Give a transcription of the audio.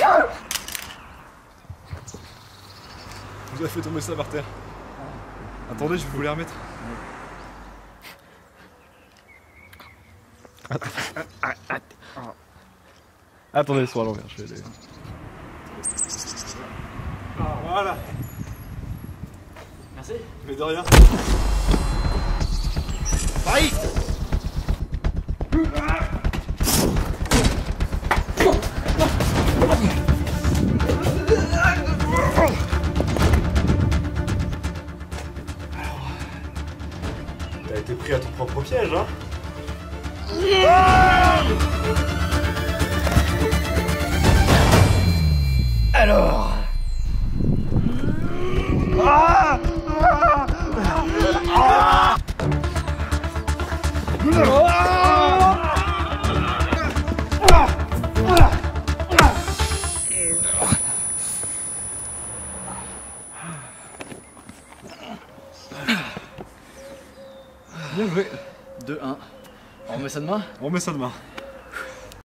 Vous avez fait tomber ça par terre. Attendez, je vais vous les remettre. Attendez, ils sont à l'envers, je vais les... Voilà. Merci. Mais de rien. Paris. T'as été pris à ton propre piège, hein? Alors. Bien joué. 2-1. On remet ça de main? On met ça de main.